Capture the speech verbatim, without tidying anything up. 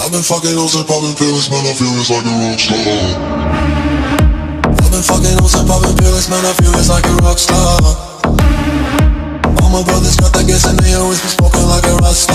I've been fucking hoes and popping pills, man, I feel it's like a rock star. I've been fucking hoes and popping pills, man, I feel it's like a rock star. All my brothers got that gas and they always be smoking like a rock star.